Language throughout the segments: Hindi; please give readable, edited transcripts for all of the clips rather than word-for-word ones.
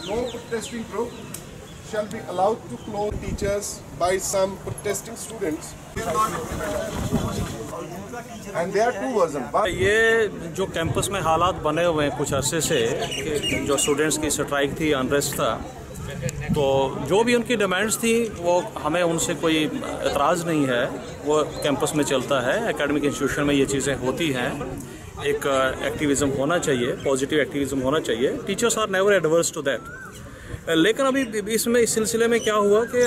no protesting group shall be allowed to close teachers by some protesting students. And there are two versions. ये जो कैंपस में हालात बने हुए हैं कुछ अरसे से कि जो स्टूडेंट्स की स्ट्राइक थी, अनरेस्ट था, तो जो भी उनकी डिमांड्स थी वो हमें उनसे कोई एतराज़ नहीं है, वो कैंपस में चलता है। एकेडमिक इंस्टीट्यूशन में ये चीज़ें होती हैं। एक एक्टिविज़म होना चाहिए, पॉजिटिव एक्टिविज़म होना चाहिए। Teachers are never adverse to that. लेकिन अभी इसमें इस सिलसिले में क्या हुआ कि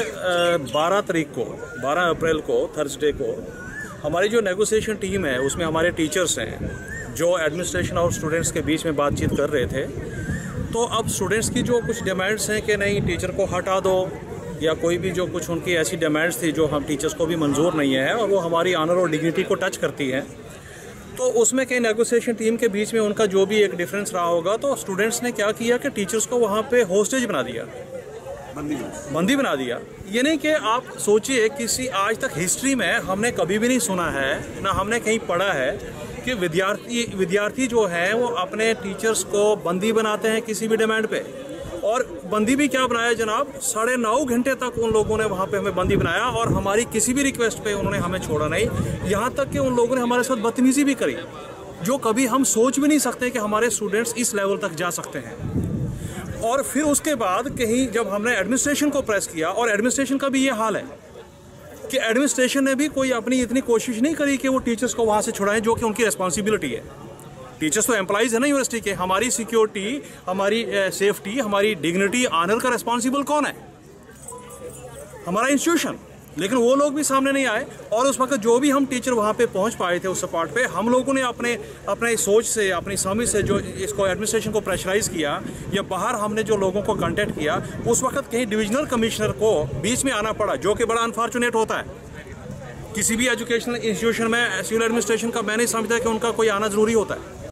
12 अप्रैल को थर्सडे को हमारी जो नेगोशिएशन टीम है उसमें हमारे टीचर्स हैं जो एडमिनिस्ट्रेशन और स्टूडेंट्स के बीच में बातचीत कर रहे थे। तो अब स्टूडेंट्स की जो कुछ डिमांड्स हैं कि नहीं टीचर को हटा दो, या कोई भी जो कुछ उनकी ऐसी डिमांड्स थी जो हम टीचर्स को भी मंजूर नहीं है और वो हमारी ऑनर और डिग्निटी को टच करती हैं, तो उसमें कई नेगोशिएशन टीम के बीच में उनका जो भी एक डिफरेंस रहा होगा, तो स्टूडेंट्स ने क्या किया कि टीचर्स को वहाँ पे होस्टेज बना दिया, बंदी बना दिया। ये नहीं कि आप सोचिए, किसी आज तक हिस्ट्री में हमने कभी भी नहीं सुना है, ना हमने कहीं पढ़ा है कि विद्यार्थी जो हैं वो अपने टीचर्स को बंदी बनाते हैं किसी भी डिमांड पे। और बंदी भी क्या बनाया जनाब, 9.5 घंटे तक उन लोगों ने वहाँ पे हमें बंदी बनाया और हमारी किसी भी रिक्वेस्ट पे उन्होंने हमें छोड़ा नहीं। यहाँ तक कि उन लोगों ने हमारे साथ बदतमीजी भी करी, जो कभी हम सोच भी नहीं सकते कि हमारे स्टूडेंट्स इस लेवल तक जा सकते हैं। और फिर उसके बाद कहीं जब हमने एडमिनिस्ट्रेशन को प्रेस किया, और एडमिनिस्ट्रेशन का भी ये हाल है कि एडमिनिस्ट्रेशन ने भी कोई अपनी इतनी कोशिश नहीं करी कि वो टीचर्स को वहाँ से छुड़ाएं, जो कि उनकी रिस्पॉन्सिबिलिटी है। टीचर्स तो एम्प्लॉइज है ना यूनिवर्सिटी के। हमारी सिक्योरिटी, हमारी सेफ्टी, हमारी डिग्निटी, ऑनर का रिस्पॉन्सिबल कौन है? हमारा इंस्टीट्यूशन। लेकिन वो लोग भी सामने नहीं आए। और उस वक्त जो भी हम टीचर वहाँ पे पहुँच पाए थे उस स्पॉट पे, हम लोगों ने अपने सोच से, अपनी समझ से जो इसको एडमिनिस्ट्रेशन को प्रेशराइज किया, या बाहर हमने जो लोगों को कांटेक्ट किया, उस वक्त कहीं डिविजनल कमिश्नर को बीच में आना पड़ा, जो कि बड़ा अनफॉर्चुनेट होता है। किसी भी एजुकेशनल इंस्टीट्यूशन में सिविल एडमिनिस्ट्रेशन का मैं नहीं समझता कि उनका कोई आना ज़रूरी होता है।